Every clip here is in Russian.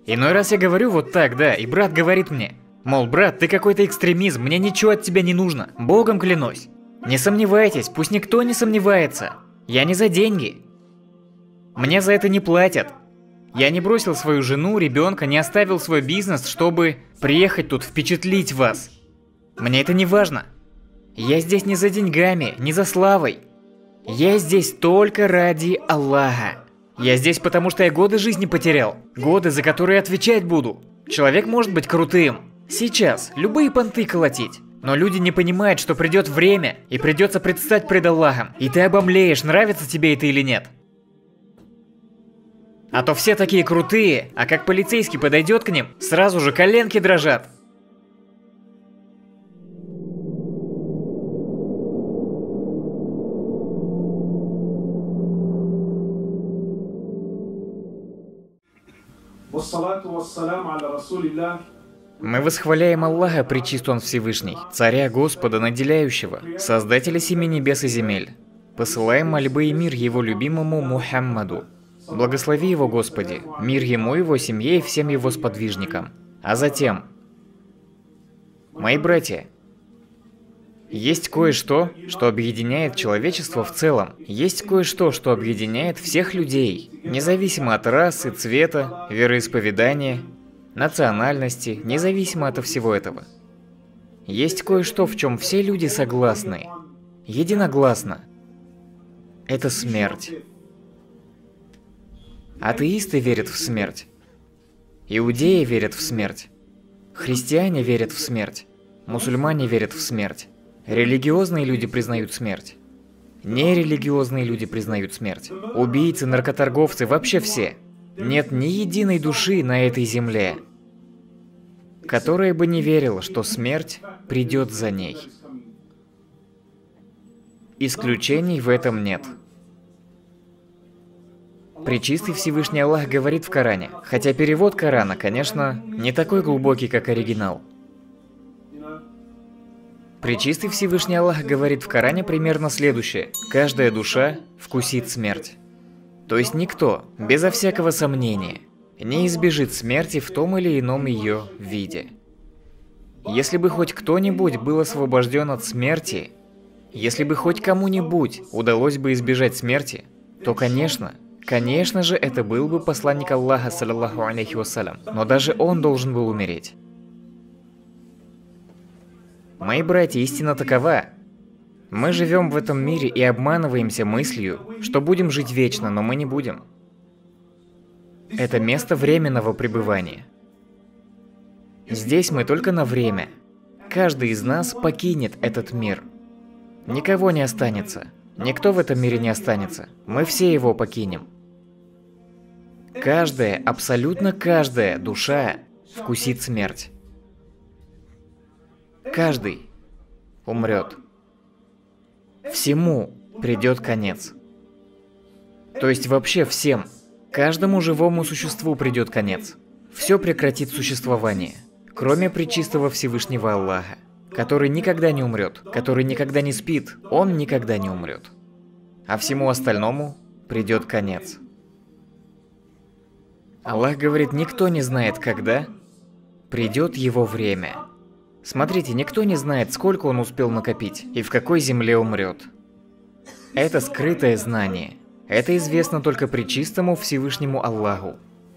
Иной раз я говорю вот так, да, и брат говорит мне, мол, брат, ты какой-то экстремизм, мне ничего от тебя не нужно, Богом клянусь. Не сомневайтесь, пусть никто не сомневается. Я не за деньги. Мне за это не платят. Я не бросил свою жену, ребенка, не оставил свой бизнес, чтобы приехать тут впечатлить вас. Мне это не важно. Я здесь не за деньгами, не за славой. Я здесь только ради Аллаха. Я здесь потому, что я годы жизни потерял. Годы, за которые отвечать буду. Человек может быть крутым. Сейчас любые понты колотить. Но люди не понимают, что придет время, и придется предстать пред Аллахом. И ты обомлеешь, нравится тебе это или нет. А то все такие крутые, а как полицейский подойдет к ним, сразу же коленки дрожат. Мы восхваляем Аллаха, пречист Он Всевышний, Царя Господа Наделяющего, Создателя семи небес и земель. Посылаем мольбы и мир Его любимому Мухаммаду. Благослови Его, Господи, мир Ему, Его семье и всем Его сподвижникам. А затем, мои братья, есть кое-что, что объединяет человечество в целом. Есть кое-что, что объединяет всех людей, независимо от расы, цвета, вероисповедания, национальности, независимо от всего этого. Есть кое-что, в чем все люди согласны, единогласно. Это смерть. Атеисты верят в смерть. Иудеи верят в смерть. Христиане верят в смерть. Мусульмане верят в смерть. Религиозные люди признают смерть. Нерелигиозные люди признают смерть. Убийцы, наркоторговцы, вообще все. Нет ни единой души на этой земле, которая бы не верила, что смерть придет за ней. Исключений в этом нет. Пречистый Всевышний Аллах говорит в Коране, хотя перевод Корана, конечно, не такой глубокий, как оригинал. Пречистый Всевышний Аллах говорит в Коране примерно следующее: каждая душа вкусит смерть. То есть никто, безо всякого сомнения, не избежит смерти в том или ином ее виде. Если бы хоть кто-нибудь был освобожден от смерти, если бы хоть кому-нибудь удалось бы избежать смерти, то, конечно же, это был бы посланник Аллаха, саллаллаху алейхи вассалям, но даже он должен был умереть. Мои братья, истина такова. Мы живем в этом мире и обманываемся мыслью, что будем жить вечно, но мы не будем. Это место временного пребывания. Здесь мы только на время. Каждый из нас покинет этот мир. Никого не останется. Никто в этом мире не останется. Мы все его покинем. Каждая, абсолютно каждая душа вкусит смерть. Каждый умрет. Всему придет конец. То есть вообще всем, каждому живому существу придет конец. Все прекратит существование, кроме пречистого Всевышнего Аллаха, который никогда не умрет, который никогда не спит, он никогда не умрет. А всему остальному придет конец. Аллах говорит, никто не знает, когда придет его время. Смотрите, никто не знает, сколько он успел накопить и в какой земле умрет. Это скрытое знание. Это известно только пречистому Всевышнему Аллаху.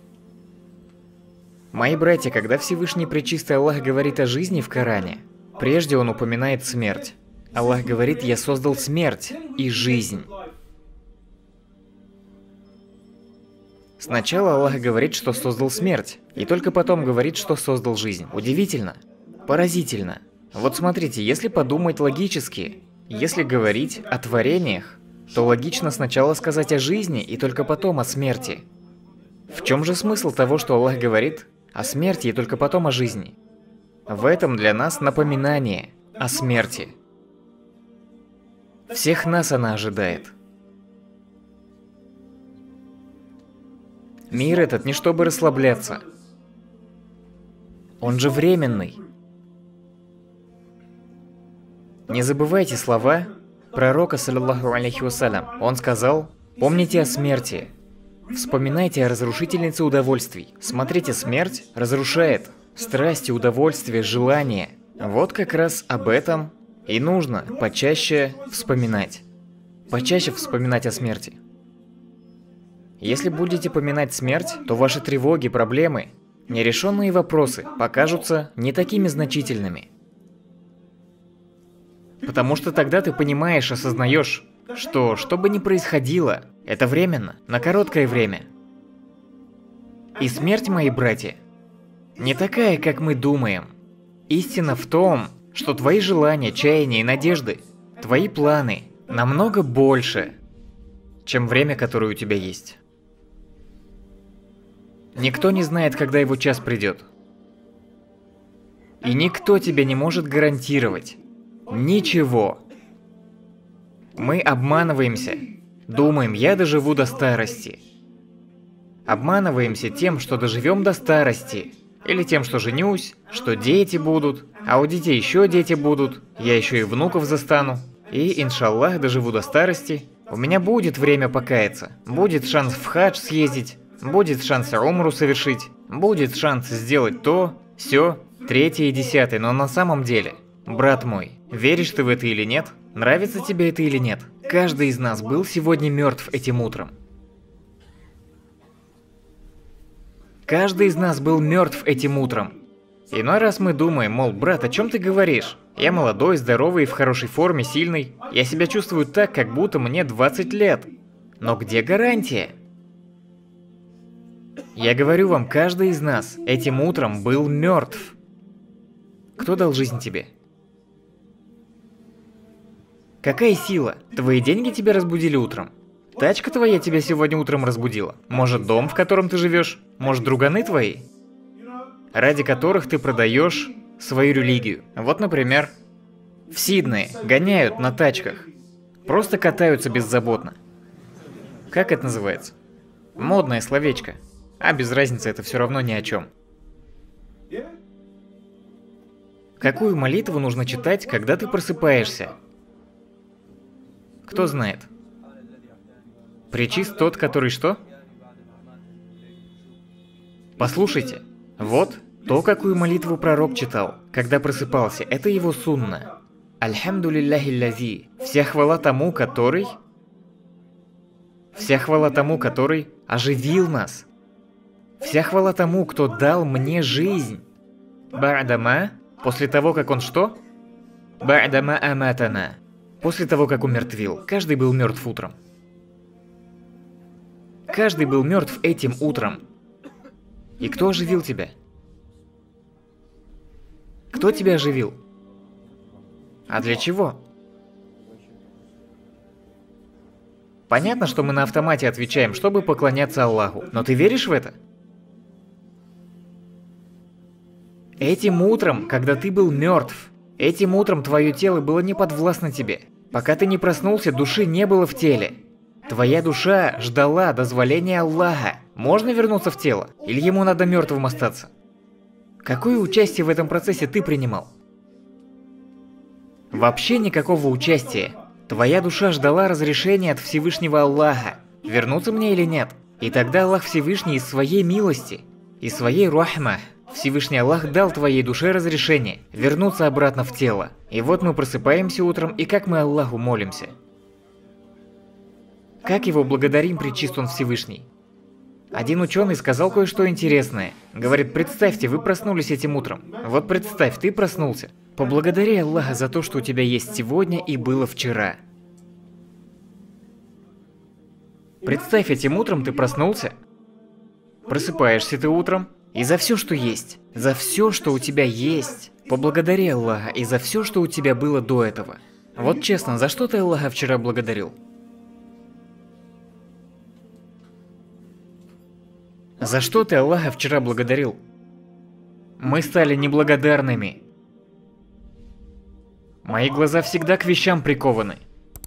Мои братья, когда Всевышний Пречистый Аллах говорит о жизни в Коране, прежде он упоминает смерть. Аллах говорит, я создал смерть и жизнь. Сначала Аллах говорит, что создал смерть, и только потом говорит, что создал жизнь. Удивительно. Поразительно. Вот смотрите, если подумать логически, если говорить о творениях, то логично сначала сказать о жизни и только потом о смерти. В чем же смысл того, что Аллах говорит о смерти и только потом о жизни? В этом для нас напоминание о смерти. Всех нас она ожидает. Мир этот не чтобы расслабляться. Он же временный. Не забывайте слова пророка, саллаллаху алейхи вассалям. Он сказал, помните о смерти, Вспоминайте о разрушительнице удовольствий. Смотрите, смерть разрушает страсти, удовольствия, желания. Вот как раз об этом и нужно почаще вспоминать. Почаще вспоминать о смерти. Если будете поминать смерть, то ваши тревоги, проблемы, нерешенные вопросы покажутся не такими значительными. Потому что тогда ты понимаешь, осознаешь, что бы ни происходило, это временно, на короткое время. И смерть, мои братья, не такая, как мы думаем. Истина в том, что твои желания, чаяния и надежды, твои планы намного больше, чем время, которое у тебя есть. Никто не знает, когда его час придет. И никто тебе не может гарантировать ничего. Мы обманываемся, думаем, я доживу до старости. Обманываемся тем, что доживем до старости. Или тем, что женюсь, что дети будут, а у детей еще дети будут, я еще и внуков застану. И, иншаллах, доживу до старости. У меня будет время покаяться, будет шанс в хадж съездить, будет шанс умру совершить, будет шанс сделать то, сё, третье и десятое, но на самом деле, брат мой, веришь ты в это или нет? Нравится тебе это или нет? Каждый из нас был сегодня мертв этим утром. Каждый из нас был мертв этим утром. Иной раз мы думаем, мол, брат, о чем ты говоришь? Я молодой, здоровый, в хорошей форме, сильный. Я себя чувствую так, как будто мне 20 лет. Но где гарантия? Я говорю вам, каждый из нас этим утром был мертв. Кто дал жизнь тебе? Какая сила? Твои деньги тебя разбудили утром? Тачка твоя тебя сегодня утром разбудила? Может, дом, в котором ты живешь? Может, друганы твои? Ради которых ты продаешь свою религию. Вот, например, в Сиднее гоняют на тачках. Просто катаются беззаботно. Как это называется? Модное словечко. А без разницы, это все равно ни о чем. Какую молитву нужно читать, когда ты просыпаешься? Кто знает? Пречист тот, который что? Послушайте, вот то, какую молитву пророк читал, когда просыпался, это его сунна. Альхамду лилляхи лази. Вся хвала тому, который оживил нас. Вся хвала тому, кто дал мне жизнь. Ба'дама, после того, как он что? Ба'дама аматана. После того, как умертвил. Каждый был мертв утром. Каждый был мертв этим утром. И кто оживил тебя? Кто тебя оживил? А для чего? Понятно, что мы на автомате отвечаем, чтобы поклоняться Аллаху. Но ты веришь в это? Этим утром, когда ты был мертв, этим утром твое тело было не подвластно тебе. Пока ты не проснулся, души не было в теле. Твоя душа ждала дозволения Аллаха. Можно вернуться в тело? Или ему надо мертвым остаться? Какое участие в этом процессе ты принимал? Вообще никакого участия. Твоя душа ждала разрешения от Всевышнего Аллаха. Вернуться мне или нет? И тогда Аллах Всевышний из своей милости, из своей рахма, Всевышний Аллах дал твоей душе разрешение вернуться обратно в тело. И вот мы просыпаемся утром, и как мы Аллаху молимся? Как его благодарим, пречист он Всевышний? Один ученый сказал кое-что интересное. Говорит, представьте, вы проснулись этим утром. Вот представь, ты проснулся. Поблагодари Аллаха за то, что у тебя есть сегодня и было вчера. Представь, этим утром ты проснулся. Просыпаешься ты утром. И за все, что есть, за все, что у тебя есть, поблагодари Аллаха и за все, что у тебя было до этого. Вот честно, за что ты Аллаха вчера благодарил? За что ты Аллаха вчера благодарил? Мы стали неблагодарными. Мои глаза всегда к вещам прикованы.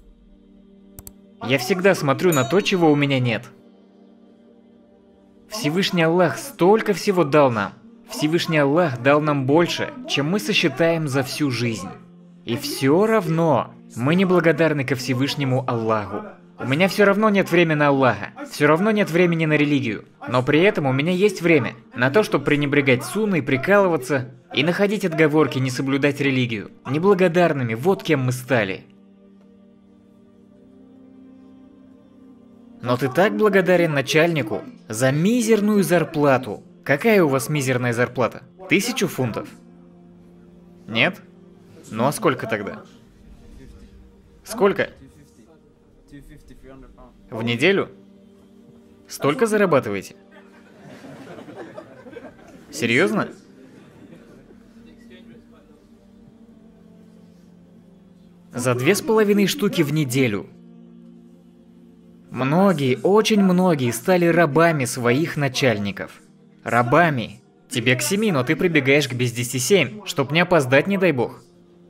Я всегда смотрю на то, чего у меня нет. Всевышний Аллах столько всего дал нам. Всевышний Аллах дал нам больше, чем мы сосчитаем за всю жизнь. И все равно мы неблагодарны ко Всевышнему Аллаху. У меня все равно нет времени на Аллаха, все равно нет времени на религию. Но при этом у меня есть время на то, чтобы пренебрегать сунной, прикалываться и находить отговорки не соблюдать религию. Неблагодарными, вот кем мы стали. Но ты так благодарен начальнику за мизерную зарплату. Какая у вас мизерная зарплата? 1000 фунтов? Нет? Ну а сколько тогда? Сколько? В неделю? Столько зарабатываете? Серьезно? За 2,5 штуки в неделю. Многие, очень многие стали рабами своих начальников. Рабами. Тебе к 7, но ты прибегаешь к без 10 7, чтоб не опоздать, не дай бог.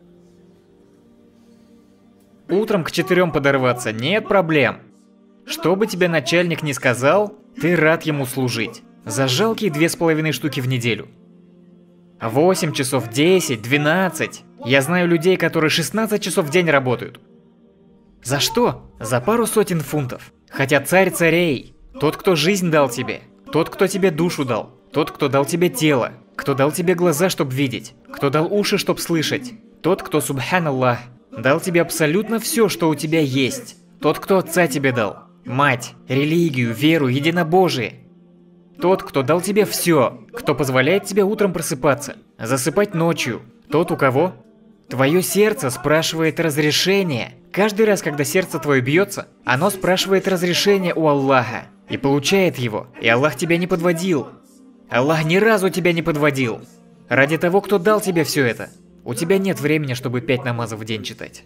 Утром к 4 подорваться, нет проблем. Что бы тебе начальник ни сказал, ты рад ему служить. За жалкие 2,5 штуки в неделю. 8 часов, 10, 12. Я знаю людей, которые 16 часов в день работают. За что? За пару сотен фунтов. Хотя царь царей, тот, кто жизнь дал тебе, тот, кто тебе душу дал, тот, кто дал тебе тело, кто дал тебе глаза, чтобы видеть, кто дал уши, чтобы слышать, тот, кто, субханаллах, дал тебе абсолютно все, что у тебя есть, тот, кто отца тебе дал, мать, религию, веру, единобожие. Тот, кто дал тебе все, кто позволяет тебе утром просыпаться, засыпать ночью. Тот, у кого твое сердце спрашивает разрешение. Каждый раз, когда сердце твое бьется, оно спрашивает разрешение у Аллаха. И получает его. И Аллах тебя не подводил. Аллах ни разу тебя не подводил. Ради того, кто дал тебе все это. У тебя нет времени, чтобы 5 намазов в день читать.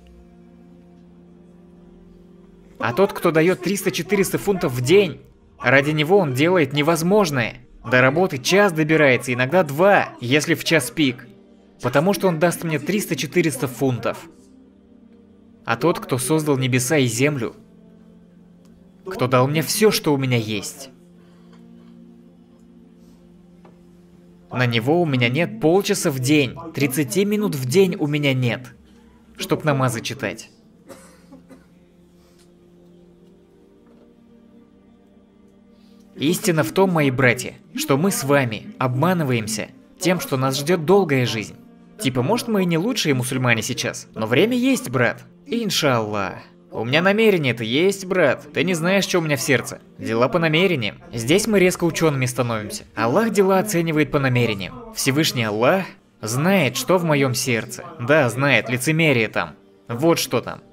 А тот, кто дает 300-400 фунтов в день, ради него он делает невозможное. До работы час добирается, иногда 2, если в час пик. Потому что он даст мне 300-400 фунтов. А тот, кто создал небеса и землю, кто дал мне все, что у меня есть, на него у меня нет полчаса в день, 30 минут в день у меня нет, чтоб намазы читать. Истина в том, мои братья, что мы с вами обманываемся тем, что нас ждет долгая жизнь. Типа, может, мы и не лучшие мусульмане сейчас, но время есть, брат. Иншаллах. У меня намерение-то есть, брат. Ты не знаешь, что у меня в сердце. Дела по намерениям. Здесь мы резко учеными становимся. Аллах дела оценивает по намерениям. Всевышний Аллах знает, что в моем сердце. Да, знает, лицемерие там. Вот что там.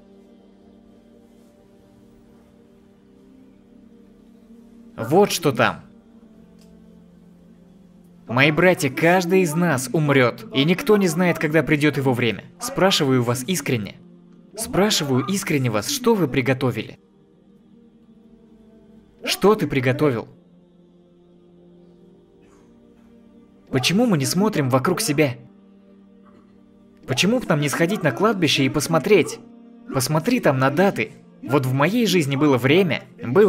Вот что там. Мои братья, каждый из нас умрет, и никто не знает, когда придет его время. Спрашиваю вас искренне. Спрашиваю искренне вас, что вы приготовили? Что ты приготовил? Почему мы не смотрим вокруг себя? Почему бы нам не сходить на кладбище и посмотреть? Посмотри там на даты. Вот в моей жизни было время,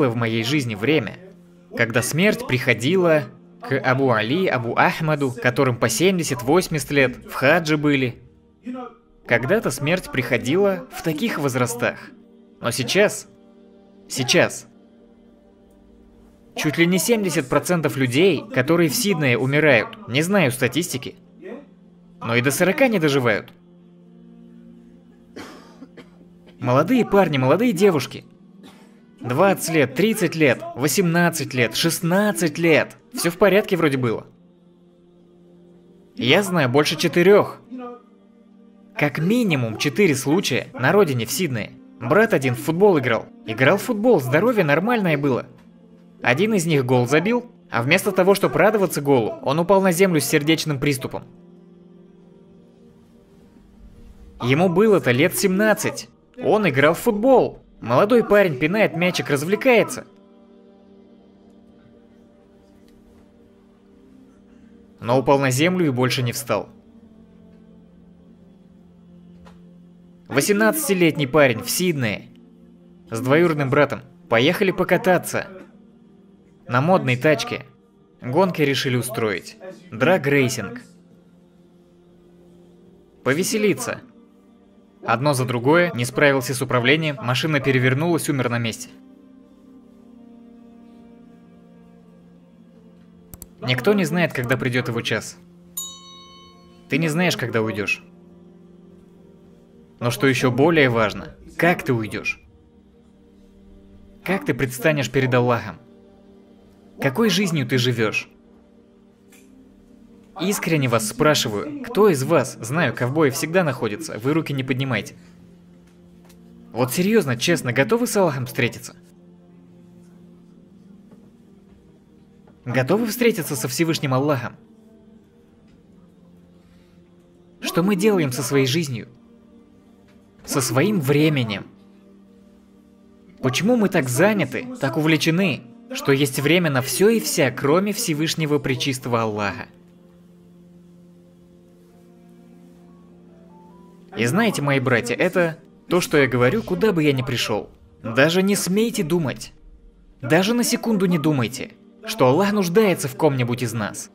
когда смерть приходила к Абу Али, Абу Ахмаду, которым по 70-80 лет, в хаджи были. Когда-то смерть приходила в таких возрастах. Но сейчас, чуть ли не 70% людей, которые в Сиднее умирают, не знаю статистики, но и до 40 не доживают. Молодые парни, молодые девушки. 20 лет, 30 лет, 18 лет, 16 лет. Все в порядке вроде было. Я знаю больше 4. Как минимум 4 случая на родине в Сиднее. Брат один в футбол играл. Играл в футбол, здоровье нормальное было. Один из них гол забил, а вместо того, чтобы радоваться голу, он упал на землю с сердечным приступом. Ему было-то лет 17. Он играл в футбол. Молодой парень пинает мячик, развлекается. Но упал на землю и больше не встал. 18-летний парень в Сиднее с двоюродным братом поехали покататься на модной тачке. Гонки решили устроить. Драг-рейсинг. Повеселиться. Одно за другое, не справился с управлением, машина перевернулась, умер на месте. Никто не знает, когда придет его час. Ты не знаешь, когда уйдешь. Но что еще более важно, как ты уйдешь? Как ты предстанешь перед Аллахом? Какой жизнью ты живешь? Искренне вас спрашиваю, кто из вас, знаю, ковбои всегда находятся, вы руки не поднимайте. Вот серьезно, честно, готовы с Аллахом встретиться? Готовы встретиться со Всевышним Аллахом? Что мы делаем со своей жизнью? Со своим временем? Почему мы так заняты, так увлечены, что есть время на все и вся, кроме Всевышнего Пречистого Аллаха? И знаете, мои братья, это то, что я говорю, куда бы я ни пришел. Даже не смейте думать, даже на секунду не думайте, что Аллах нуждается в ком-нибудь из нас.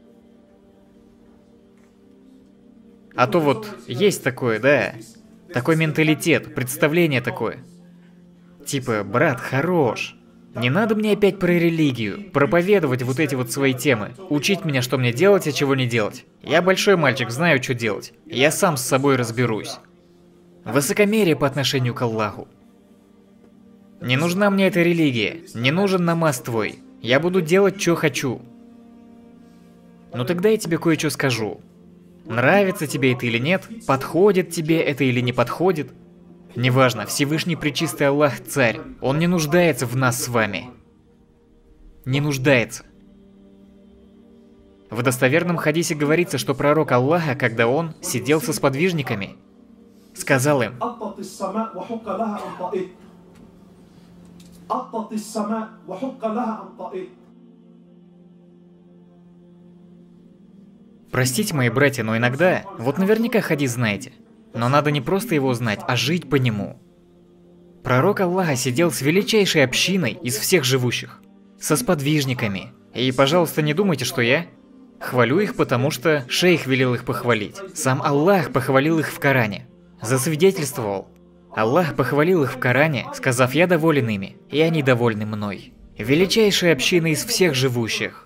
А то вот есть такое, да, такой менталитет, представление такое. Типа, брат, хорош. Не надо мне опять про религию, проповедовать вот эти вот свои темы, учить меня, что мне делать, а чего не делать. Я большой мальчик, знаю, что делать. Я сам с собой разберусь. Высокомерие по отношению к Аллаху. Не нужна мне эта религия, не нужен намаз твой. Я буду делать, что хочу. Ну тогда я тебе кое-что скажу. Нравится тебе это или нет, подходит тебе это или не подходит. Неважно, Всевышний Пречистый Аллах Царь, Он не нуждается в нас с вами. Не нуждается. В достоверном хадисе говорится, что пророк Аллаха, когда он сидел со сподвижниками, сказал им: простите, мои братья, но иногда, вот наверняка хадис знаете, но надо не просто его знать, а жить по нему. Пророк Аллаха сидел с величайшей общиной из всех живущих, со сподвижниками. И, пожалуйста, не думайте, что я хвалю их, потому что шейх велел их похвалить. Сам Аллах похвалил их в Коране. Засвидетельствовал. Аллах похвалил их в Коране, сказав: «Я доволен ими, и они довольны мной». Величайшая община из всех живущих.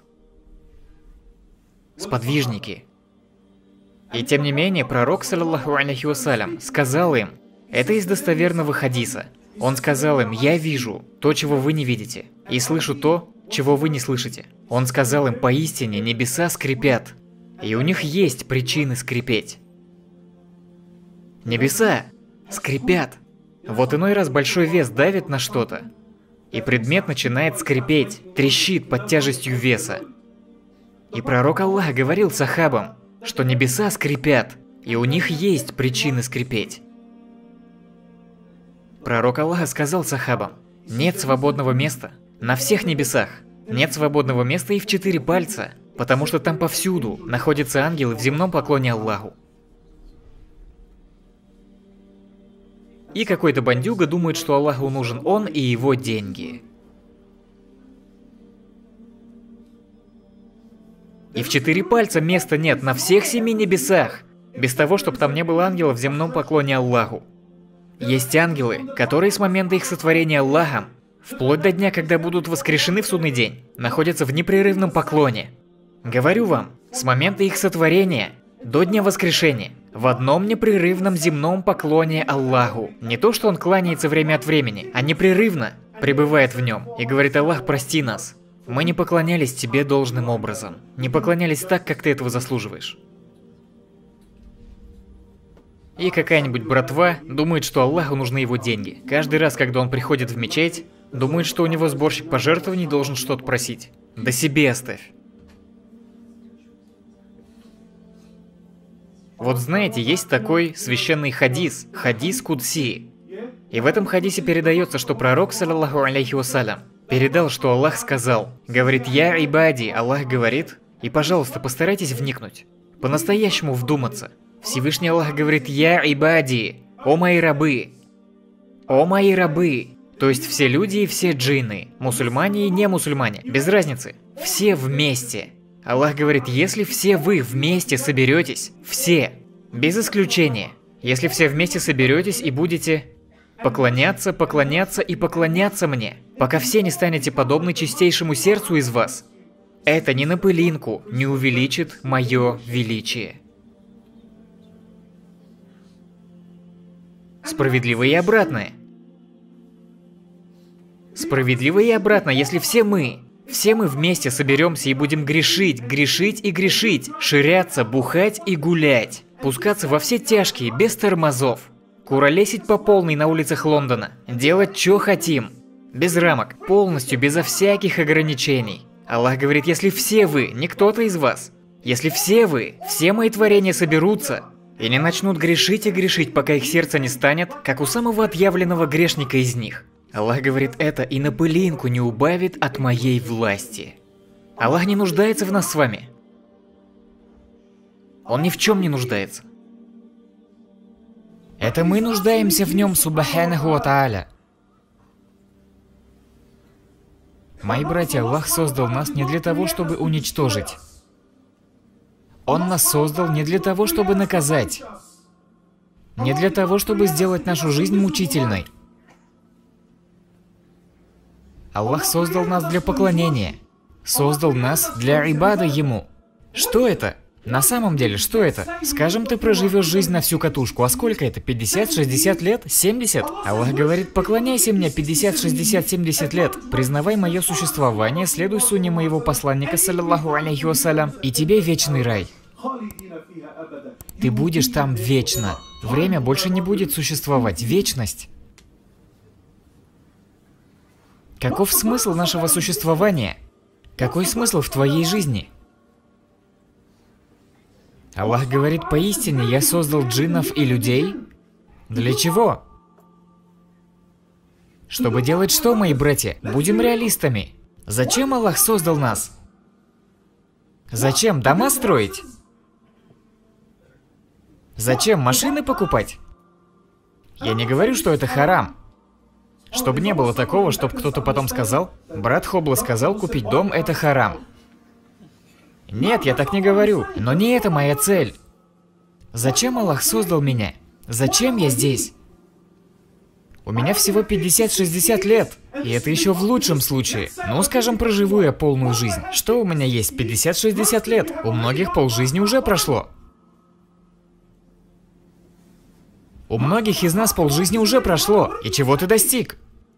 Сподвижники. И тем не менее, пророк, саллаллаху алейхи вассалям, сказал им, это из достоверного хадиса. Он сказал им: «Я вижу то, чего вы не видите, и слышу то, чего вы не слышите». Он сказал им: «Поистине небеса скрипят, и у них есть причины скрипеть». Небеса скрипят. Вот иной раз большой вес давит на что-то, и предмет начинает скрипеть, трещит под тяжестью веса. И пророк Аллаха говорил сахабам, что небеса скрипят, и у них есть причины скрипеть. Пророк Аллаха сказал сахабам: нет свободного места на всех небесах, нет свободного места и в 4 пальца, потому что там повсюду находятся ангелы в земном поклоне Аллаху. И какой-то бандюга думает, что Аллаху нужен он и его деньги. И в 4 пальца места нет на всех 7 небесах, без того, чтобы там не было ангелов в земном поклоне Аллаху. Есть ангелы, которые с момента их сотворения Аллахом, вплоть до дня, когда будут воскрешены в судный день, находятся в непрерывном поклоне. Говорю вам, с момента их сотворения до дня воскрешения, в одном непрерывном земном поклоне Аллаху. Не то, что он кланяется время от времени, а непрерывно пребывает в нем. И говорит: Аллах, прости нас. Мы не поклонялись тебе должным образом. Не поклонялись так, как ты этого заслуживаешь. И какая-нибудь братва думает, что Аллаху нужны его деньги. Каждый раз, когда он приходит в мечеть, думает, что у него сборщик пожертвований должен что-то просить. Да себе оставь. Вот знаете, есть такой священный хадис, хадис Кудси. И в этом хадисе передается, что пророк, саллаллаху алейхи вассалям, передал, что Аллах сказал. Говорит: «Я ибади», Аллах говорит, и, пожалуйста, постарайтесь вникнуть, по-настоящему вдуматься. Всевышний Аллах говорит: «Я ибади», «О мои рабы», «О мои рабы», то есть все люди и все джинны, мусульмане и не мусульмане, без разницы, все вместе. Аллах говорит: если все вы вместе соберетесь, все, без исключения, если все вместе соберетесь и будете поклоняться, поклоняться и поклоняться мне, пока все не станете подобны чистейшему сердцу из вас, это ни на пылинку не увеличит мое величие. Справедливо и обратное. Справедливо и обратно, если все мы вместе соберемся и будем грешить, грешить и грешить, ширяться, бухать и гулять, пускаться во все тяжкие, без тормозов, куролесить по полной на улицах Лондона, делать что хотим, без рамок, полностью безо всяких ограничений. Аллах говорит, если все вы, не кто-то из вас, если все вы, все мои творения соберутся и не начнут грешить и грешить, пока их сердце не станет, как у самого отъявленного грешника из них, Аллах говорит, это и на пылинку не убавит от моей власти. Аллах не нуждается в нас с вами. Он ни в чем не нуждается. Это мы нуждаемся в нем, субханаху ва тааля. Мои братья, Аллах создал нас не для того, чтобы уничтожить. Он нас создал не для того, чтобы наказать. Не для того, чтобы сделать нашу жизнь мучительной. Аллах создал нас для поклонения. Создал нас для ибада Ему. Что это? На самом деле, что это? Скажем, ты проживешь жизнь на всю катушку. А сколько это? 50, 60 лет? 70? Аллах говорит, поклоняйся мне 50, 60, 70 лет. Признавай мое существование, следуй сунне моего посланника, саллаллаху алейхи вассалям, и тебе вечный рай. Ты будешь там вечно. Время больше не будет существовать. Вечность. Каков смысл нашего существования? Какой смысл в твоей жизни? Аллах говорит, поистине я создал джиннов и людей. Для чего? Чтобы делать что, мои братья? Будем реалистами. Зачем Аллах создал нас? Зачем дома строить? Зачем машины покупать? Я не говорю, что это харам. Чтобы не было такого, чтобы кто-то потом сказал, брат Хобла сказал, купить дом – это харам. Нет, я так не говорю, но не это моя цель. Зачем Аллах создал меня? Зачем я здесь? У меня всего 50-60 лет, и это еще в лучшем случае. Ну, скажем, проживу я полную жизнь. Что у меня есть? 50-60 лет. У многих полжизни уже прошло. У многих из нас полжизни уже прошло. И чего ты достиг?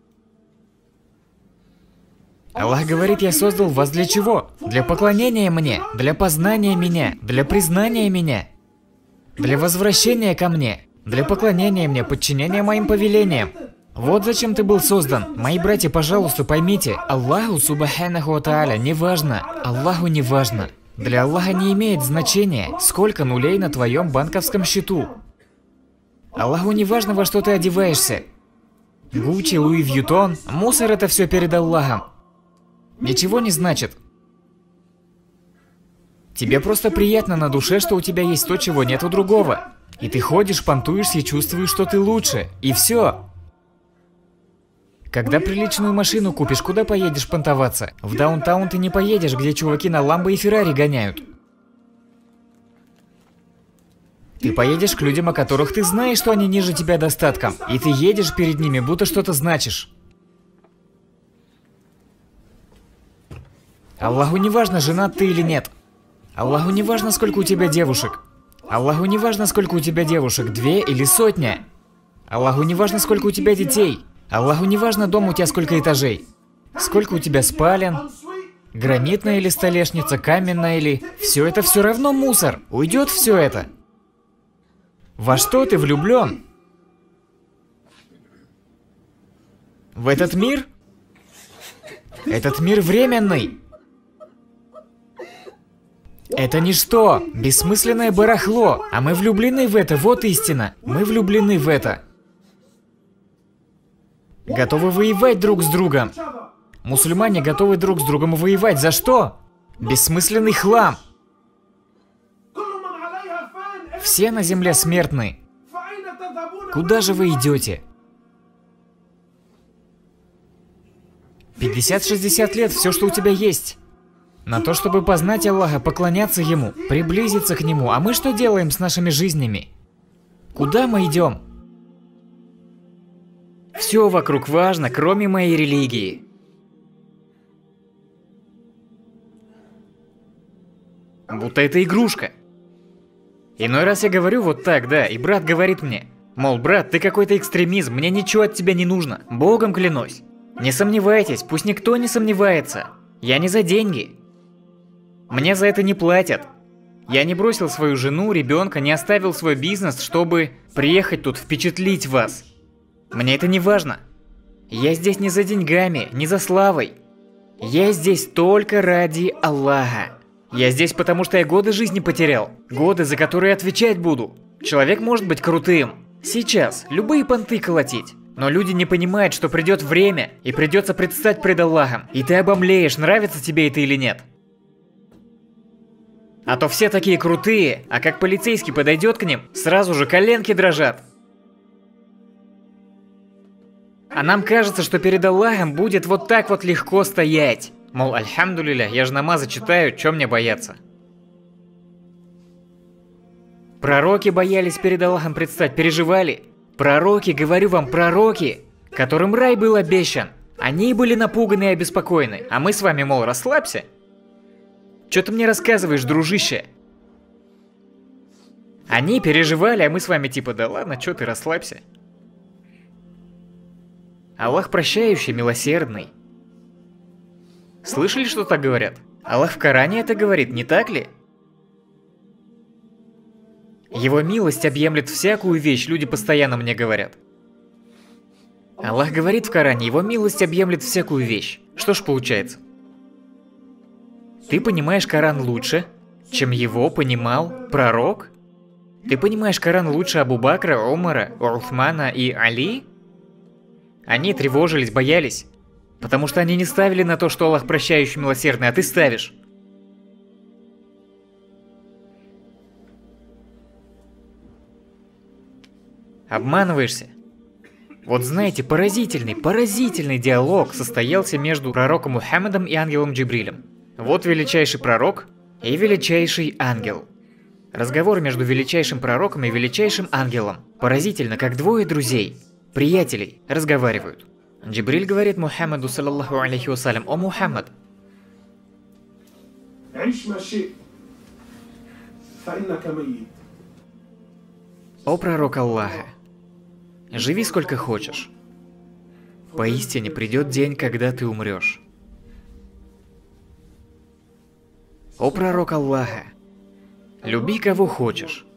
Аллах говорит, я создал вас для чего? Для поклонения мне, для познания меня, для признания меня, для возвращения ко мне, для поклонения мне, подчинения моим повелениям. Вот зачем ты был создан. Мои братья, пожалуйста, поймите, Аллаху субханаху ва тааля не важно, Аллаху не важно. Для Аллаха не имеет значения, сколько нулей на твоем банковском счету. Аллаху не важно, во что ты одеваешься. Гуччи, Луи Вьютон, мусор это все перед Аллахом. Ничего не значит. Тебе просто приятно на душе, что у тебя есть то, чего нет у другого. И ты ходишь, понтуешься и чувствуешь, что ты лучше. И все. Когда приличную машину купишь, куда поедешь понтоваться? В даунтаун ты не поедешь, где чуваки на Ламбо и Феррари гоняют. Ты поедешь к людям, о которых ты знаешь, что они ниже тебя достатком. И ты едешь перед ними, будто что-то значишь. Аллаху не важно, женат ты или нет. Аллаху не важно, сколько у тебя девушек. Аллаху не важно, сколько у тебя девушек, 2 или 100. Аллаху не важно, сколько у тебя детей. Аллаху не важно, дом у тебя сколько этажей. Сколько у тебя спален. Гранитная или столешница, каменная или... Все это все равно мусор. Уйдет все это. Во что ты влюблен? В этот мир? Этот мир временный. Это ничто, бессмысленное барахло, а мы влюблены в это, вот истина. Мы влюблены в это. Готовы воевать друг с другом. Мусульмане готовы друг с другом воевать. За что? Бессмысленный хлам. Все на земле смертны. Куда же вы идете? 50-60 лет, все, что у тебя есть. На то, чтобы познать Аллаха, поклоняться Ему, приблизиться к Нему. А мы что делаем с нашими жизнями? Куда мы идем? Все вокруг важно, кроме моей религии. Будто это игрушка. Иной раз я говорю вот так, да, и брат говорит мне, мол, брат, ты какой-то экстремизм, мне ничего от тебя не нужно, Богом клянусь. Не сомневайтесь, пусть никто не сомневается. Я не за деньги. Мне за это не платят. Я не бросил свою жену, ребенка, не оставил свой бизнес, чтобы приехать тут впечатлить вас. Мне это не важно. Я здесь не за деньгами, не за славой. Я здесь только ради Аллаха. Я здесь потому, что я годы жизни потерял. Годы, за которые отвечать буду. Человек может быть крутым. Сейчас любые понты колотить. Но люди не понимают, что придет время, и придется предстать пред Аллахом. И ты обомлеешь, нравится тебе это или нет. А то все такие крутые, а как полицейский подойдет к ним, сразу же коленки дрожат. А нам кажется, что перед Аллахом будет вот так вот легко стоять. Мол, альхамдулилля, я же намазы читаю, чё мне бояться? Пророки боялись перед Аллахом предстать, переживали. Пророки, говорю вам, пророки, которым рай был обещан. Они были напуганы и обеспокоены, а мы с вами, мол, расслабься. Чё ты мне рассказываешь, дружище? Они переживали, а мы с вами типа, да ладно, чё ты, расслабься. Аллах прощающий, милосердный. Слышали, что так говорят? Аллах в Коране это говорит, не так ли? Его милость объемлет всякую вещь, люди постоянно мне говорят. Аллах говорит в Коране, его милость объемлет всякую вещь. Что ж получается? Ты понимаешь Коран лучше, чем его понимал пророк? Ты понимаешь Коран лучше Абу Бакра, Умара, Уthмана и Али? Они тревожились, боялись, потому что они не ставили на то, что Аллах прощающий, милосердный, а ты ставишь. Обманываешься. Вот знаете, поразительный диалог состоялся между пророком Мухаммадом и ангелом Джибрилем. Вот величайший пророк и величайший ангел. Разговор между величайшим пророком и величайшим ангелом. Поразительно, как двое друзей, приятелей, разговаривают. Джибриль говорит Мухаммаду, саллаллаху алейхи вассалям, о Мухаммад, о пророк Аллаха, живи сколько хочешь. Поистине придет день, когда ты умрешь. О пророк Аллаха, люби кого хочешь.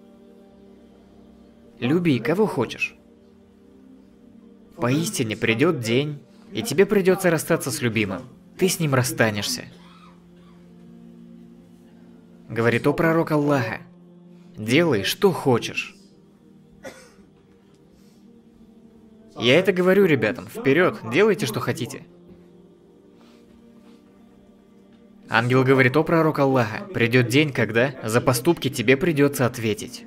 Люби кого хочешь. Поистине придет день, и тебе придется расстаться с любимым. Ты с ним расстанешься. Говорит, о пророк Аллаха, делай, что хочешь. Я это говорю ребятам, вперед, делайте, что хотите. Ангел говорит, о пророк Аллаха, придет день, когда за поступки тебе придется ответить.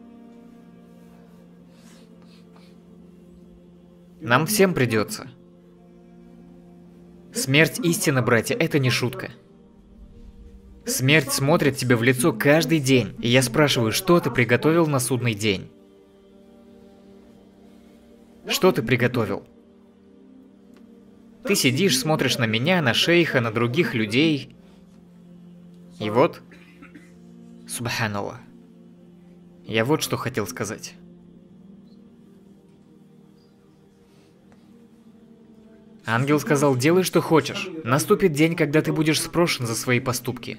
Нам всем придется. Смерть истина, братья, это не шутка. Смерть смотрит тебе в лицо каждый день, и я спрашиваю, что ты приготовил на судный день? Что ты приготовил? Ты сидишь, смотришь на меня, на шейха, на других людей. И вот, субханаллах, я вот что хотел сказать. Ангел сказал, делай, что хочешь. Наступит день, когда ты будешь спрошен за свои поступки.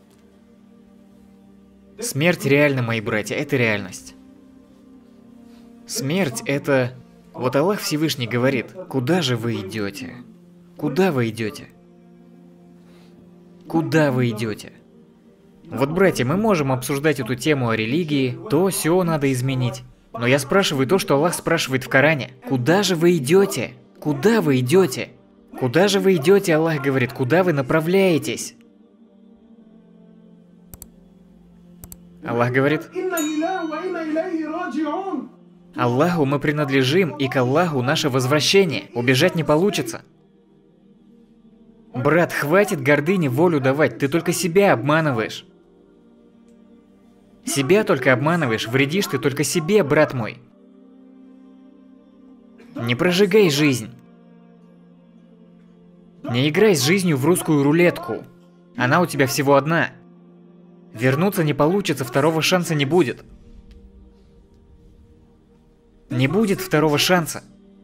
Смерть реальна, мои братья, это реальность. Смерть это... Вот Аллах Всевышний говорит, куда же вы идете? Куда вы идете? Куда вы идете? Вот, братья, мы можем обсуждать эту тему о религии, то сё надо изменить. Но я спрашиваю то, что Аллах спрашивает в Коране. Куда же вы идете? Куда вы идете? Куда же вы идете, Аллах говорит, куда вы направляетесь? Аллах говорит, Аллаху мы принадлежим, и к Аллаху наше возвращение. Убежать не получится. Брат, хватит гордыне волю давать, ты только себя обманываешь. Себя только обманываешь, вредишь ты только себе, брат мой. Не прожигай жизнь. Не играй с жизнью в русскую рулетку. Она у тебя всего одна. Вернуться не получится, второго шанса не будет. Не будет второго шанса.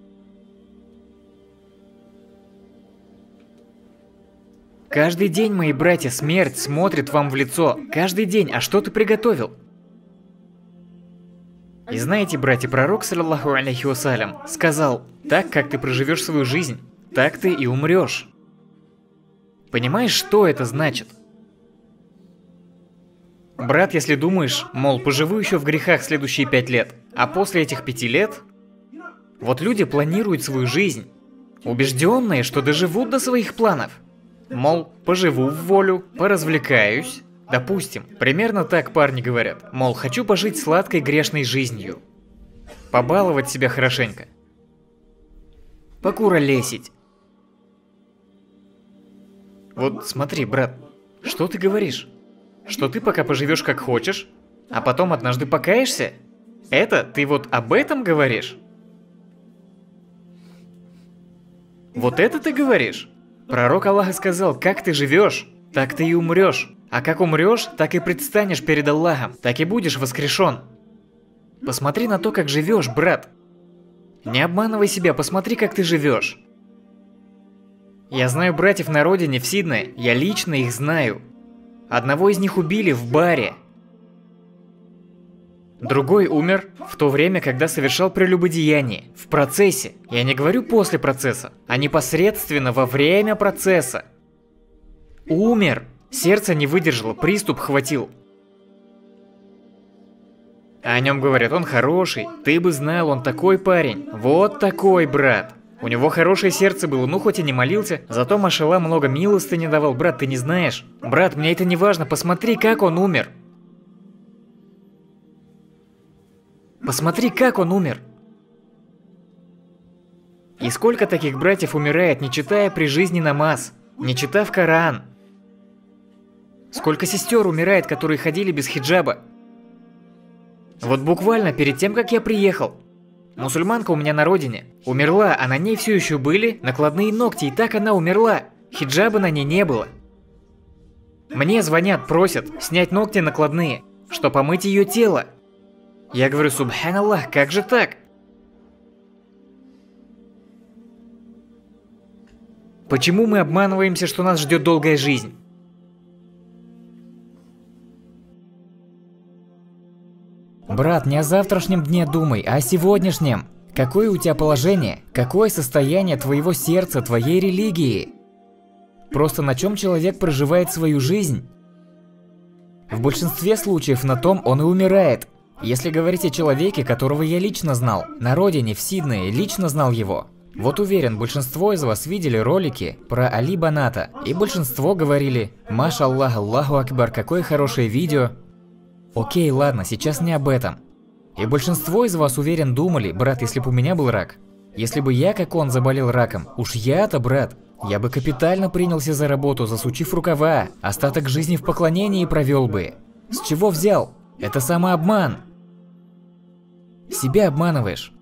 Каждый день, мои братья, смерть смотрит вам в лицо. Каждый день. А что ты приготовил? И знаете, братья, пророк, саллаллаху алейхи вассалям, сказал: так как ты проживешь свою жизнь, так ты и умрешь. Понимаешь, что это значит? Брат, если думаешь, мол, поживу еще в грехах следующие 5 лет, а после этих 5 лет, вот люди планируют свою жизнь, убежденные, что доживут до своих планов. Мол, поживу в волю, поразвлекаюсь. Допустим, примерно так парни говорят. Мол, хочу пожить сладкой грешной жизнью. Побаловать себя хорошенько. Покуролесить. Вот смотри, брат, что ты говоришь? Что ты пока поживешь как хочешь, а потом однажды покаешься? Это ты вот об этом говоришь? Вот это ты говоришь? Пророк Аллаха сказал: как ты живешь, так ты и умрешь. А как умрешь, так и предстанешь перед Аллахом, так и будешь воскрешен. Посмотри на то, как живешь, брат. Не обманывай себя, посмотри, как ты живешь. Я знаю братьев на родине, в Сиднее, я лично их знаю. Одного из них убили в баре. Другой умер в то время, когда совершал прелюбодеяние. В процессе. Я не говорю после процесса, а непосредственно во время процесса. Умер. Сердце не выдержало, приступ хватил. А о нем говорят: он хороший, ты бы знал, он такой парень. Вот такой, брат. У него хорошее сердце было, ну хоть и не молился, зато, машалла, много милостыни давал. Брат, ты не знаешь? Брат, мне это не важно, посмотри, как он умер. Посмотри, как он умер. И сколько таких братьев умирает, не читая при жизни намаз, не читав Коран. Сколько сестер умирает, которые ходили без хиджаба. Вот буквально перед тем, как я приехал, мусульманка у меня на родине умерла, а на ней все еще были накладные ногти, и так она умерла. Хиджаба на ней не было. Мне звонят, просят снять ногти накладные, что помыть ее тело. Я говорю: субханаллах, как же так? Почему мы обманываемся, что нас ждет долгая жизнь? Брат, не о завтрашнем дне думай, а о сегодняшнем. Какое у тебя положение? Какое состояние твоего сердца, твоей религии? Просто на чем человек проживает свою жизнь? В большинстве случаев на том он и умирает. Если говорить о человеке, которого я лично знал, на родине, в Сиднее, лично знал его. Вот уверен, большинство из вас видели ролики про Али Баната, и большинство говорили: машаллах, Аллаху Акбар, какое хорошее видео. Окей, ладно, сейчас не об этом. И большинство из вас, уверен, думали: брат, если бы у меня был рак, если бы я, как он, заболел раком, уж я-то, брат, я бы капитально принялся за работу, засучив рукава, остаток жизни в поклонении провел бы. С чего взял? Это самообман. Себя обманываешь.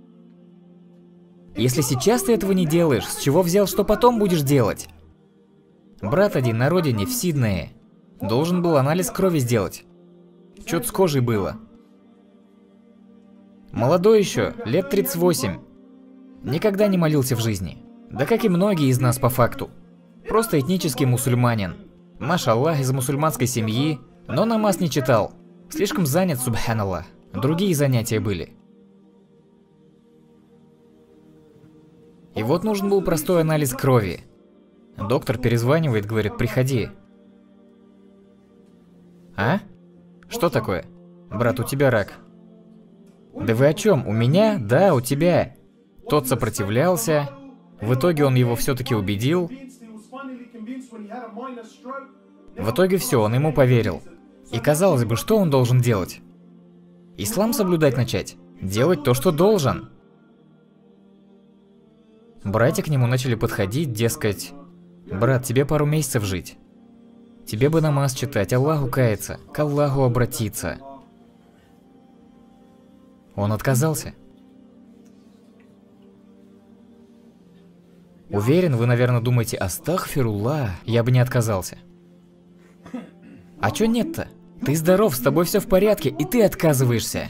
Если сейчас ты этого не делаешь, с чего взял, что потом будешь делать? Брат один на родине, в Сиднее, должен был анализ крови сделать. Чё-то с кожей было. Молодой еще, лет 38. Никогда не молился в жизни. Да как и многие из нас по факту. Просто этнический мусульманин. Машаллах, из мусульманской семьи, но намаз не читал. Слишком занят, субханаллах. Другие занятия были. И вот нужен был простой анализ крови. Доктор перезванивает, говорит: приходи. А? Что такое? Брат, у тебя рак. Да вы о чем? У меня? Да, у тебя. Тот сопротивлялся. В итоге он его все-таки убедил. В итоге все, он ему поверил. И казалось бы, что он должен делать? Ислам соблюдать начать? Делать то, что должен. Братья к нему начали подходить, дескать: брат, тебе пару месяцев жить. Тебе бы намаз читать, Аллаху каяться, к Аллаху обратиться. Он отказался. Уверен, вы, наверное, думаете, астагфируллах, я бы не отказался. А чё нет-то? Ты здоров, с тобой все в порядке, и ты отказываешься.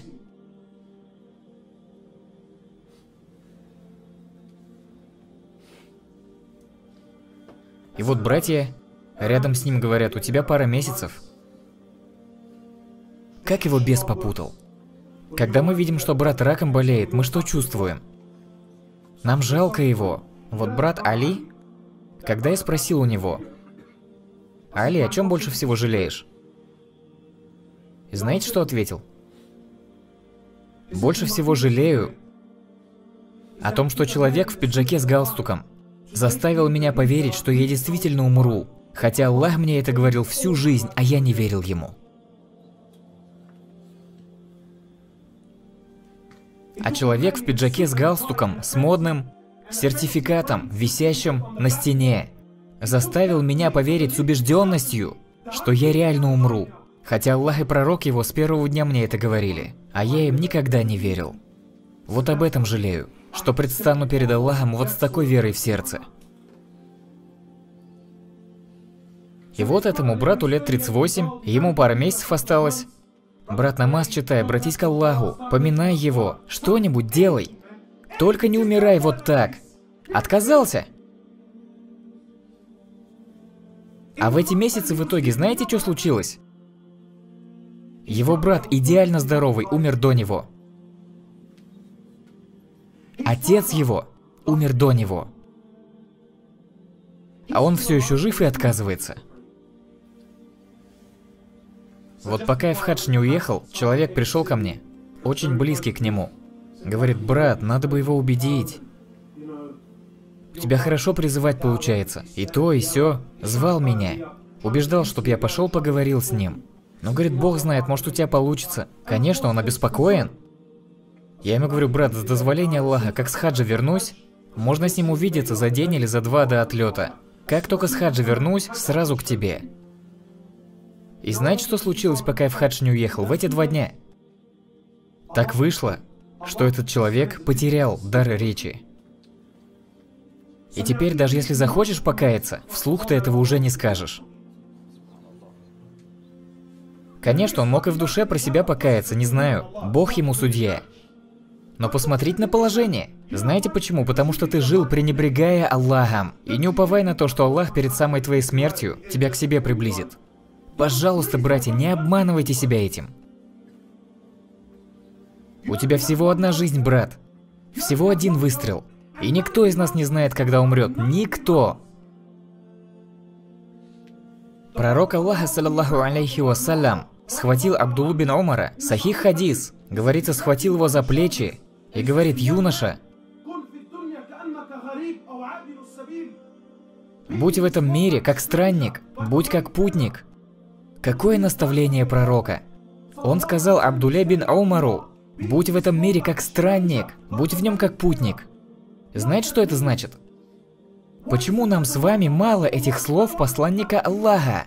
И вот братья рядом с ним говорят, у тебя пара месяцев. Как его бес попутал? Когда мы видим, что брат раком болеет, мы что чувствуем? Нам жалко его. Вот брат Али, когда я спросил у него, Али, о чем больше всего жалеешь? И знаете, что ответил? Больше всего жалею о том, что человек в пиджаке с галстуком заставил меня поверить, что я действительно умру, хотя Аллах мне это говорил всю жизнь, а я не верил ему. А человек в пиджаке с галстуком, с модным сертификатом, висящим на стене, заставил меня поверить с убежденностью, что я реально умру. Хотя Аллах и пророк его с первого дня мне это говорили, а я им никогда не верил. Вот об этом жалею, что предстану перед Аллахом вот с такой верой в сердце. И вот этому брату лет 38, ему пара месяцев осталось. Брат, намаз читай, обратись к Аллаху, поминай его, что-нибудь делай. Только не умирай вот так. Отказался? А в эти месяцы в итоге знаете, что случилось? Его брат, идеально здоровый, умер до него. Отец его умер до него. А он все еще жив и отказывается. Вот пока я в хадж не уехал, человек пришел ко мне, очень близкий к нему. Говорит, брат, надо бы его убедить. У тебя хорошо призывать получается. И то, и сё. Звал меня. Убеждал, чтоб я пошел поговорил с ним. Но говорит, Бог знает, может у тебя получится. Конечно, он обеспокоен. Я ему говорю, брат, с дозволения Аллаха, как с хаджа вернусь, можно с ним увидеться за день или за два до отлета. Как только с хаджа вернусь, сразу к тебе. И знаете, что случилось, пока я в хадж не уехал, в эти 2 дня? Так вышло, что этот человек потерял дар речи. И теперь, даже если захочешь покаяться, вслух ты этого уже не скажешь. Конечно, он мог и в душе про себя покаяться, не знаю, Бог ему судья. Но посмотрите на положение. Знаете почему? Потому что ты жил, пренебрегая Аллахом. И не уповай на то, что Аллах перед самой твоей смертью тебя к себе приблизит. Пожалуйста, братья, не обманывайте себя этим. У тебя всего одна жизнь, брат. Всего один выстрел. И никто из нас не знает, когда умрет. Никто. Пророк Аллаха, саллаллаху алейхи вассалям, схватил Абдуллу бин Умара, сахих хадис, говорится, схватил его за плечи и говорит, юноша, будь в этом мире как странник, будь как путник. Какое наставление пророка? Он сказал Абдулле бин Умару, будь в этом мире как странник, будь в нем как путник. Знаете, что это значит? Почему нам с вами мало этих слов посланника Аллаха?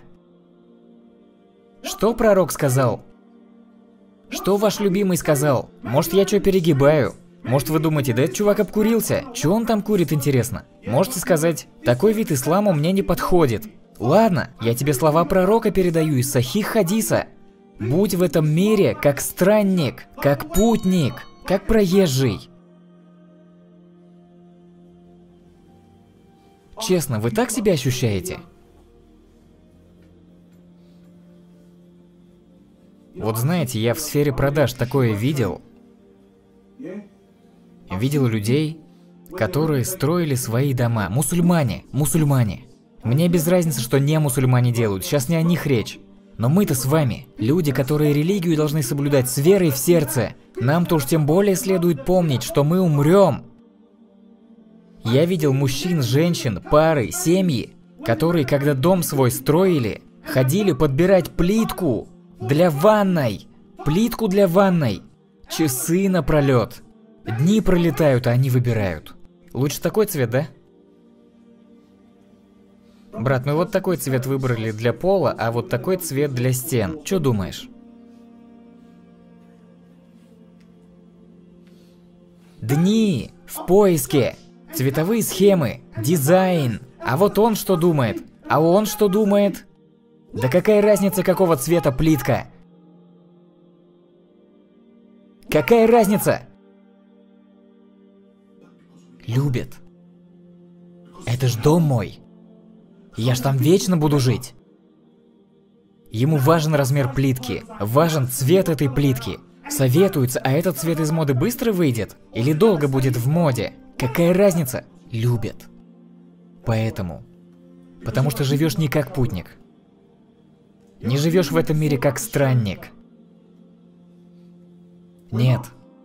Что пророк сказал? Что ваш любимый сказал? Может, я что перегибаю? Может, вы думаете, да этот чувак обкурился? Чё он там курит, интересно? Можете сказать, такой вид ислама мне не подходит. Ладно, я тебе слова пророка передаю из сахих хадиса. Будь в этом мире как странник, как путник, как проезжий. Честно, вы так себя ощущаете? Вот знаете, я в сфере продаж такое видел. Видел людей, которые строили свои дома. Мусульмане. Мне без разницы, что не мусульмане делают, сейчас не о них речь. Но мы-то с вами, люди, которые религию должны соблюдать с верой в сердце. Нам-то уж тем более следует помнить, что мы умрем. Я видел мужчин, женщин, пары, семьи, которые, когда дом свой строили, ходили подбирать плитку для ванной. Плитку для ванной. Часы напролет. Дни пролетают, а они выбирают. Лучше такой цвет, да? Брат, мы вот такой цвет выбрали для пола, а вот такой цвет для стен. Чё думаешь? Дни в поиске. Цветовые схемы. Дизайн. А вот он что думает? А он что думает? Да какая разница, какого цвета плитка? Какая разница? Любит. Это ж дом мой. Я ж там вечно буду жить. Ему важен размер плитки, важен цвет этой плитки. Советуется, а этот цвет из моды быстро выйдет? Или долго будет в моде? Какая разница? Любит. Поэтому. Потому что живешь не как путник. Не живешь в этом мире как странник. Нет.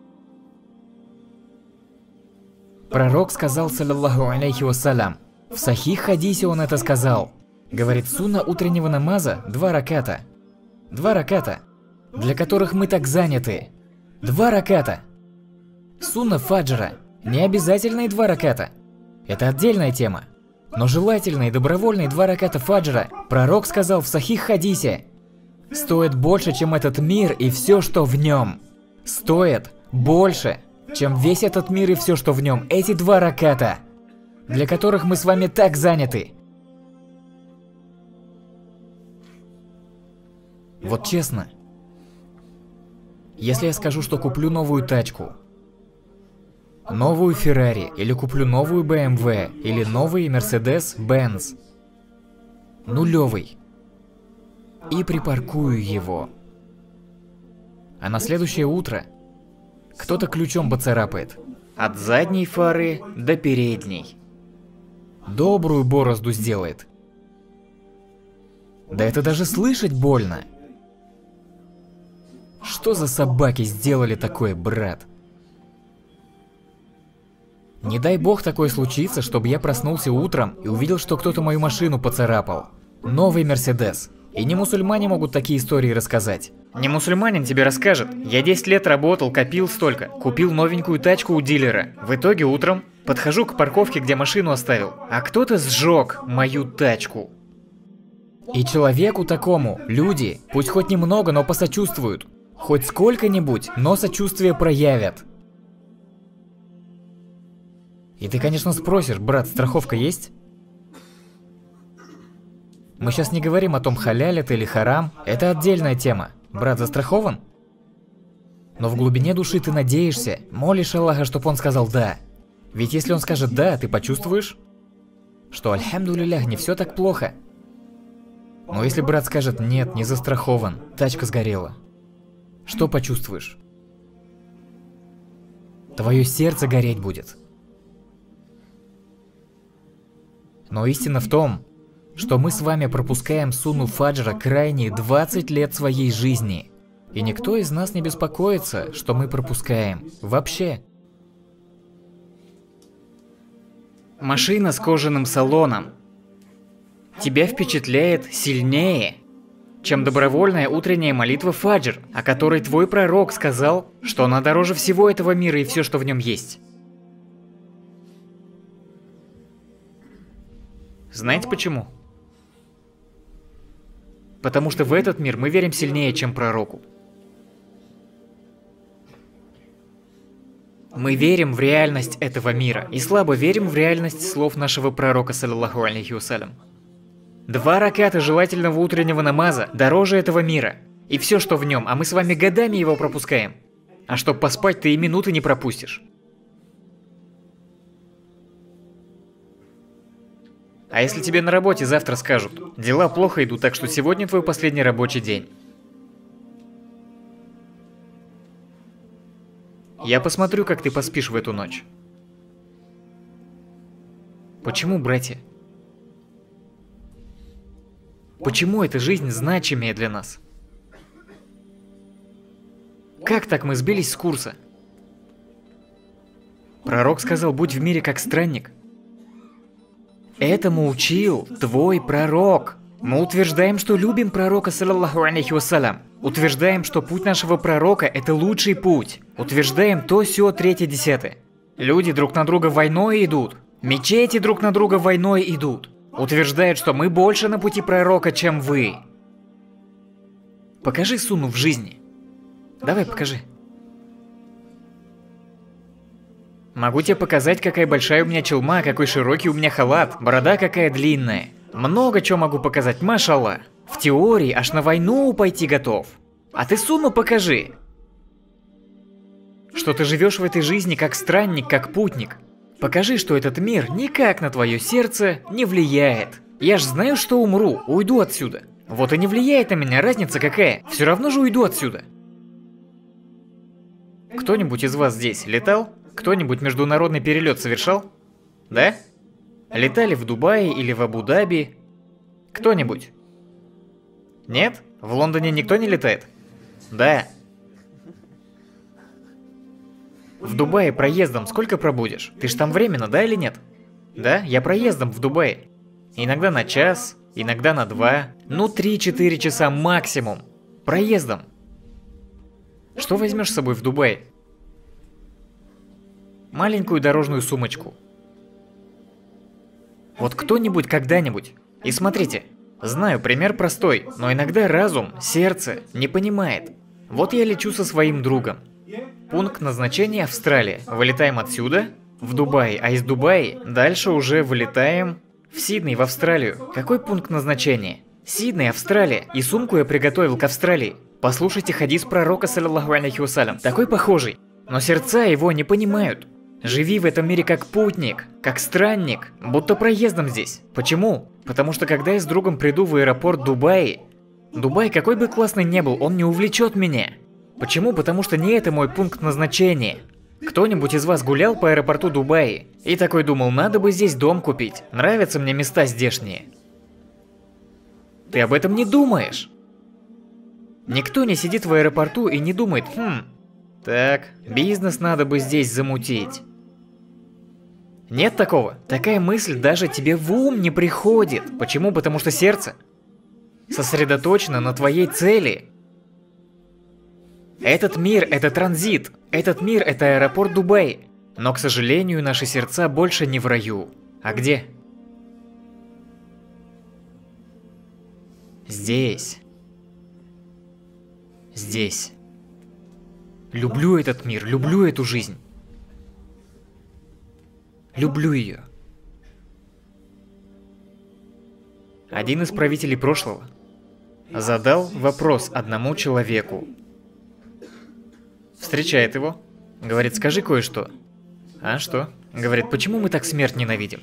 Пророк сказал, саллаллаху алейхи вассалям, в сахих хадисе он это сказал. Говорит, сунна утреннего намаза 2 раката. 2 раката, для которых мы так заняты. 2 раката. Сунна фаджра, не обязательные 2 раката. Это отдельная тема. Но желательные добровольные 2 раката фаджра, пророк сказал в сахих хадисе, стоит больше, чем этот мир и все, что в нем. Стоит больше, чем весь этот мир и все, что в нем. Эти 2 раката, для которых мы с вами так заняты. Вот честно, если я скажу, что куплю новую тачку, новую Феррари, или куплю новую BMW, или новый Mercedes-Benz, нулевый, и припаркую его, а на следующее утро кто-то ключом поцарапает от задней фары до передней, добрую борозду сделает. Да это даже слышать больно. Что за собаки сделали такое, брат? Не дай бог такое случится, чтобы я проснулся утром и увидел, что кто-то мою машину поцарапал. Новый Мерседес. И не мусульмане могут такие истории рассказать. Не мусульманин тебе расскажет. Я 10 лет работал, копил столько. Купил новенькую тачку у дилера. В итоге утром подхожу к парковке, где машину оставил. А кто-то сжег мою тачку. И человеку такому люди, пусть хоть немного, но посочувствуют. Хоть сколько-нибудь, но сочувствие проявят. И ты, конечно, спросишь, брат, страховка есть? Мы сейчас не говорим о том, халяль это или харам. Это отдельная тема. Брат застрахован? Но в глубине души ты надеешься, молишь Аллаха, чтобы он сказал «да». Ведь если он скажет «да», ты почувствуешь, что, альхамдулиллях, не все так плохо. Но если брат скажет «нет, не застрахован, тачка сгорела», что почувствуешь? Твое сердце гореть будет. Но истина в том, что мы с вами пропускаем сунну фаджра крайние 20 лет своей жизни. И никто из нас не беспокоится, что мы пропускаем. Вообще. Машина с кожаным салоном тебя впечатляет сильнее, чем добровольная утренняя молитва фаджр, о которой твой пророк сказал, что она дороже всего этого мира и все, что в нем есть. Знаете почему? Потому что в этот мир мы верим сильнее, чем пророку. Мы верим в реальность этого мира и слабо верим в реальность слов нашего пророка, саллаллаху алейхи вассалям. 2 раката желательного утреннего намаза дороже этого мира и все, что в нем, а мы с вами годами его пропускаем. А чтоб поспать, ты и минуты не пропустишь. А если тебе на работе завтра скажут, дела плохо идут, так что сегодня твой последний рабочий день. Я посмотрю, как ты поспишь в эту ночь. Почему, братья? Почему эта жизнь значимее для нас? Как так мы сбились с курса? Пророк сказал, будь в мире как странник. Этому учил твой пророк. Мы утверждаем, что любим пророка, саллаллаху алейхи вассалям. Утверждаем, что путь нашего пророка – это лучший путь. Утверждаем то, сё, третье, десятое. Люди друг на друга войной идут. Мечети друг на друга войной идут. Утверждают, что мы больше на пути пророка, чем вы. Покажи сунну в жизни. Давай, покажи. Могу тебе показать, какая большая у меня челма, какой широкий у меня халат, борода какая длинная. Много чего могу показать, машалла. В теории аж на войну пойти готов. А ты сумму покажи. Что ты живешь в этой жизни как странник, как путник. Покажи, что этот мир никак на твое сердце не влияет. Я ж знаю, что умру, уйду отсюда. Вот и не влияет на меня, разница какая. Все равно же уйду отсюда. Кто-нибудь из вас здесь летал? Кто-нибудь международный перелет совершал? Да? Летали в Дубае или в Абу-Даби? Кто-нибудь? Нет? В Лондоне никто не летает? Да. В Дубае проездом сколько пробудешь? Ты ж там временно, да или нет? Да, я проездом в Дубае. Иногда на час, иногда на 2, ну 3-4 часа максимум. Проездом. Что возьмешь с собой в Дубае? Маленькую дорожную сумочку. Вот кто-нибудь когда-нибудь. И смотрите, знаю, пример простой, но иногда разум, сердце не понимает. Вот я лечу со своим другом. Пункт назначения Австралия. Вылетаем отсюда, в Дубай, а из Дубая дальше уже вылетаем в Сидней, в Австралию. Какой пункт назначения? Сидней, Австралия. И сумку я приготовил к Австралии. Послушайте хадис пророка, саллаллаху алейхи вассалям. Такой похожий. Но сердца его не понимают. Живи в этом мире как путник, как странник, будто проездом здесь. Почему? Потому что когда я с другом приду в аэропорт Дубая, Дубай, какой бы классный ни был, он не увлечет меня. Почему? Потому что не это мой пункт назначения. Кто-нибудь из вас гулял по аэропорту Дубая и такой думал, надо бы здесь дом купить, нравятся мне места здешние. Ты об этом не думаешь. Никто не сидит в аэропорту и не думает, так, бизнес надо бы здесь замутить. Нет такого. Такая мысль даже тебе в ум не приходит. Почему? Потому что сердце сосредоточено на твоей цели. Этот мир – это транзит. Этот мир – это аэропорт Дубай. Но, к сожалению, наши сердца больше не в раю. А где? Здесь. Здесь. Люблю этот мир, люблю эту жизнь. Люблю ее. Один из правителей прошлого задал вопрос одному человеку. Встречает его, говорит, скажи кое-что. А что? Говорит, почему мы так смерть ненавидим?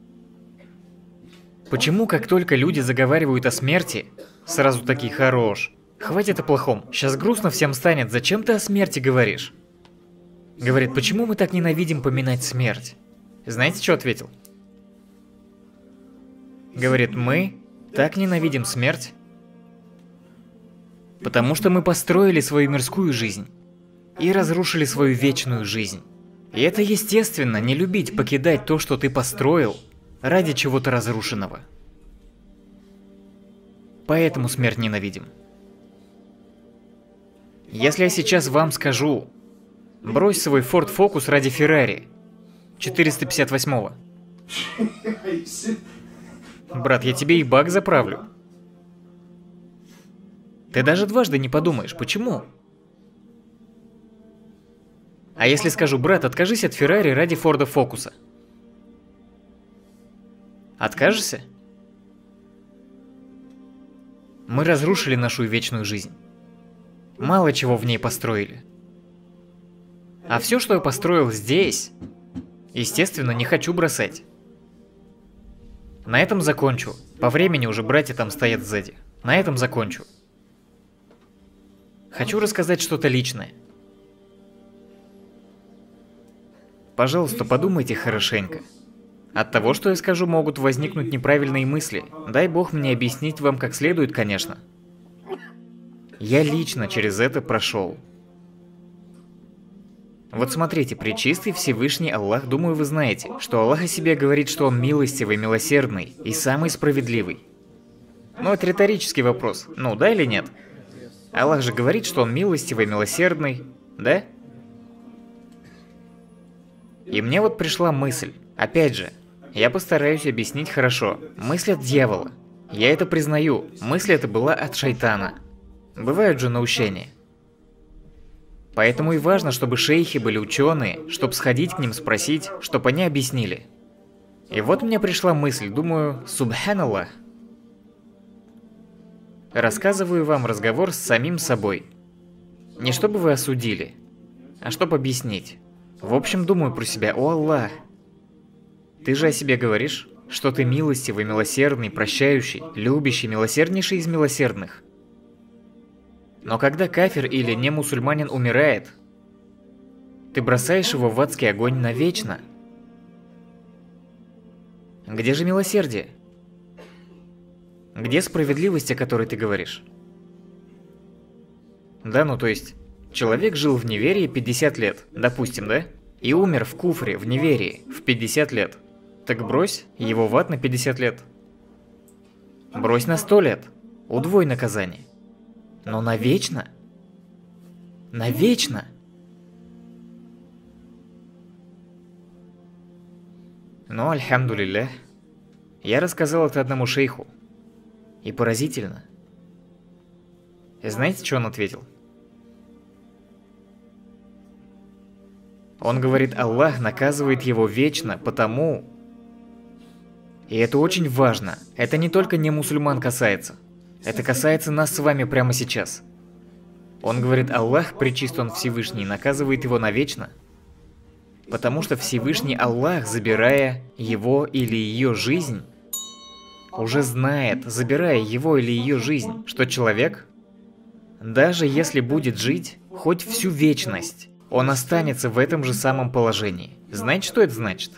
Почему, как только люди заговаривают о смерти, сразу такие хорош? Хватит о плохом, сейчас грустно всем станет, зачем ты о смерти говоришь? Говорит, почему мы так ненавидим поминать смерть? Знаете, что ответил? Говорит, мы так ненавидим смерть, потому что мы построили свою мирскую жизнь и разрушили свою вечную жизнь. И это естественно, не любить покидать то, что ты построил, ради чего-то разрушенного. Поэтому смерть ненавидим. Если я сейчас вам скажу, брось свой Ford Focus ради Ferrari 458-го. Брат, я тебе и бак заправлю. Ты даже дважды не подумаешь, почему? А если скажу, брат, откажись от Ferrari ради Форда Фокуса? Откажешься? Мы разрушили нашу вечную жизнь. Мало чего в ней построили. А все, что я построил здесь, естественно, не хочу бросать. На этом закончу. По времени уже братья там стоят сзади. На этом закончу. Хочу рассказать что-то личное. Пожалуйста, подумайте хорошенько. От того, что я скажу, могут возникнуть неправильные мысли. Дай бог мне объяснить вам как следует, конечно. Я лично через это прошел. Вот смотрите, пречистый Всевышний Аллах, думаю, вы знаете, что Аллах о себе говорит, что Он милостивый, милосердный и самый справедливый. Ну, это риторический вопрос. Ну, да или нет? Аллах же говорит, что Он милостивый, милосердный, да? И мне вот пришла мысль. Опять же, я постараюсь объяснить хорошо. Мысль от дьявола. Я это признаю. Мысль эта была от шайтана. Бывают же наущения. Поэтому и важно, чтобы шейхи были ученые, чтобы сходить к ним, спросить, чтобы они объяснили. И вот мне пришла мысль, думаю, субханаллах. Рассказываю вам разговор с самим собой. Не чтобы вы осудили, а чтобы объяснить. В общем, думаю про себя, о Аллах, ты же о себе говоришь, что ты милостивый, милосердный, прощающий, любящий, милосерднейший из милосердных. Но когда кафир или не мусульманин умирает, ты бросаешь его в адский огонь навечно. Где же милосердие? Где справедливость, о которой ты говоришь? Да, ну то есть, человек жил в неверии 50 лет, допустим, да? И умер в куфре, в неверии, в 50 лет. Так брось его в ад на 50 лет. Брось на 100 лет. Удвой наказание. Но навечно? Навечно? Но, альхамдулиллях, я рассказал это одному шейху. И поразительно. И знаете, что он ответил? Он говорит, Аллах наказывает его вечно, потому... И это очень важно. Это не только не мусульман касается. Это касается нас с вами прямо сейчас. Он говорит, Аллах, пречист он Всевышний, наказывает его навечно, потому что Всевышний Аллах, забирая его или ее жизнь, уже знает, забирая его или ее жизнь, что человек, даже если будет жить хоть всю вечность, он останется в этом же самом положении. Знаете, что это значит?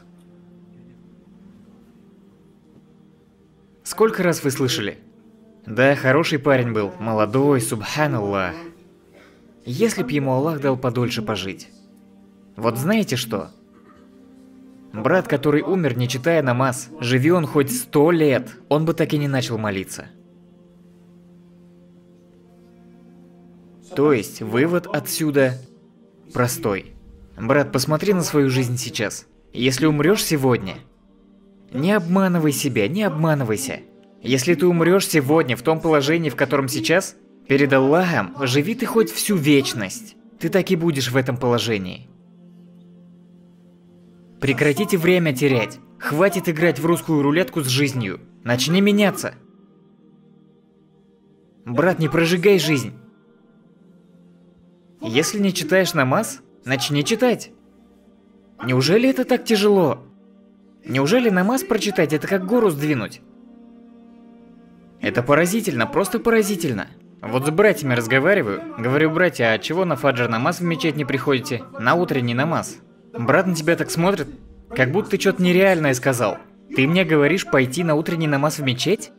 Сколько раз вы слышали? Да, хороший парень был, молодой, субханаллах. Если б ему Аллах дал подольше пожить. Вот знаете что? Брат, который умер, не читая намаз, живи он хоть 100 лет, он бы так и не начал молиться. То есть, вывод отсюда простой. Брат, посмотри на свою жизнь сейчас. Если умрешь сегодня, не обманывай себя, не обманывайся. Если ты умрешь сегодня в том положении, в котором сейчас, перед Аллахом, живи ты хоть всю вечность. Ты так и будешь в этом положении. Прекратите время терять. Хватит играть в русскую рулетку с жизнью. Начни меняться. Брат, не прожигай жизнь. Если не читаешь намаз, начни читать. Неужели это так тяжело? Неужели намаз прочитать это как гору сдвинуть? Это поразительно, просто поразительно. Вот с братьями разговариваю. Говорю, братья, а чего на фаджр намаз в мечеть не приходите? На утренний намаз. Брат на тебя так смотрит, как будто ты что-то нереальное сказал. Ты мне говоришь пойти на утренний намаз в мечеть?